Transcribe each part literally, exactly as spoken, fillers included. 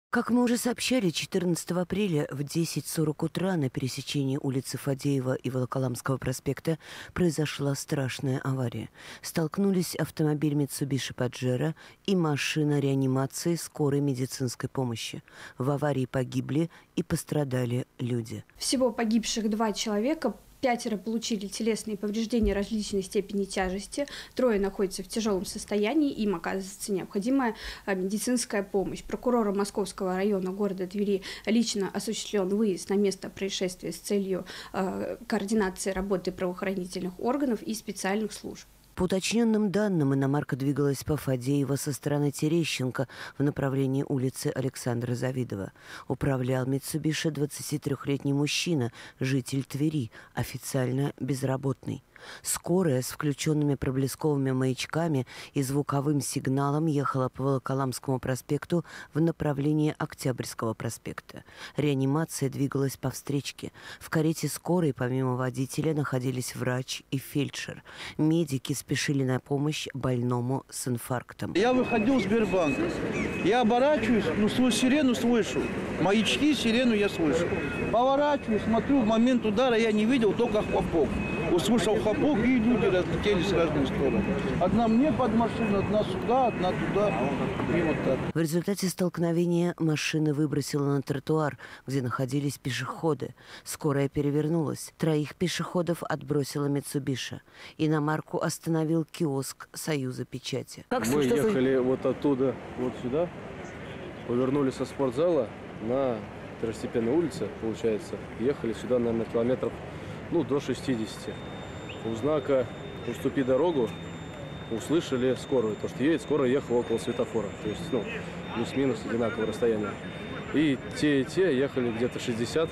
Как мы уже сообщали, четырнадцатого апреля в десять сорок утра на пересечении улицы Фадеева и Волоколамского проспекта произошла страшная авария. Столкнулись автомобиль Mitsubishi Pajero и машина реанимации скорой медицинской помощи. В аварии погибли и пострадали люди. Всего погибших два человека. Пятеро получили телесные повреждения различной степени тяжести, трое находятся в тяжелом состоянии, им оказывается необходимая медицинская помощь. Прокурором Московского района города Твери лично осуществлен выезд на место происшествия с целью э, координации работы правоохранительных органов и специальных служб. По уточненным данным, иномарка двигалась по Фадеева со стороны Терещенко в направлении улицы Александра Завидова. Управлял Mitsubishi двадцатитрёхлетний мужчина, житель Твери, официально безработный. Скорая с включенными проблесковыми маячками и звуковым сигналом ехала по Волоколамскому проспекту в направлении Октябрьского проспекта. Реанимация двигалась по встречке. В карете скорой, помимо водителя, находились врач и фельдшер. Медики спешили на помощь больному с инфарктом. Я выходил в Сбербанк. Я оборачиваюсь, ну, свою сирену слышу. Маячки, сирену я слышу. Поворачиваюсь, смотрю, в момент удара я не видел, только хлопок. Услышал хлопок, и люди разлетелись с каждой стороны. Одна мне под машину, одна сюда, одна туда. И вот так. В результате столкновения машина выбросила на тротуар, где находились пешеходы. Скорая перевернулась. Троих пешеходов отбросила Mitsubishi. Иномарку остановил киоск Союза печати. Как Мы ехали вы... вот оттуда вот сюда, повернули со спортзала на второстепенной улице, получается. Ехали сюда, наверное, километров ну, до шестидесяти. У знака «Уступи дорогу» услышали скорую. То, что едет, скоро ехала около светофора. То есть, ну, плюс-минус одинаковое расстояние. И те, и те ехали где-то шестьдесят,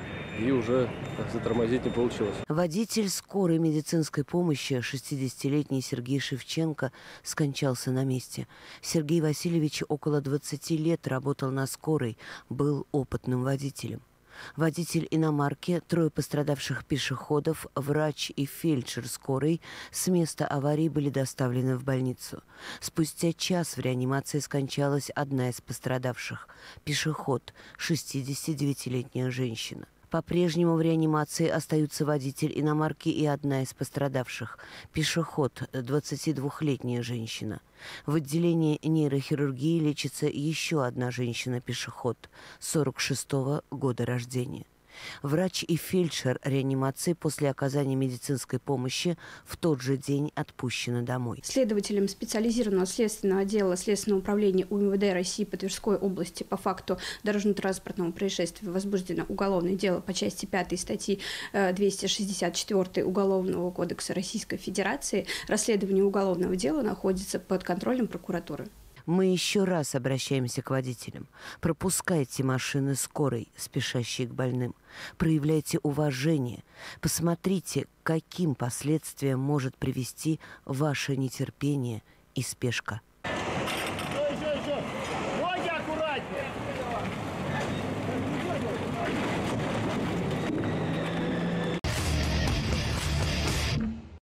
и уже затормозить не получилось. Водитель скорой медицинской помощи, шестидесятилетний Сергей Шевченко, скончался на месте. Сергей Васильевич около двадцати лет работал на скорой, был опытным водителем. Водитель иномарки, трое пострадавших пешеходов, врач и фельдшер скорой с места аварии были доставлены в больницу. Спустя час в реанимации скончалась одна из пострадавших – пешеход, шестидесятидевятилетняя женщина. По-прежнему в реанимации остаются водитель иномарки и одна из пострадавших – пешеход, двадцатидвухлетняя женщина. В отделении нейрохирургии лечится еще одна женщина-пешеход, сорок шестого года рождения. Врач и фельдшер реанимации после оказания медицинской помощи в тот же день отпущены домой. Следователям специализированного следственного отдела Следственного управления УМВД России по Тверской области по факту дорожно-транспортного происшествия возбуждено уголовное дело по части пятой статьи двести шестьдесят четыре Уголовного кодекса Российской Федерации. Расследование уголовного дела находится под контролем прокуратуры. Мы еще раз обращаемся к водителям. Пропускайте машины скорой, спешащие к больным. Проявляйте уважение. Посмотрите, к каким последствиям может привести ваше нетерпение и спешка. Еще, еще. Ноги аккуратнее.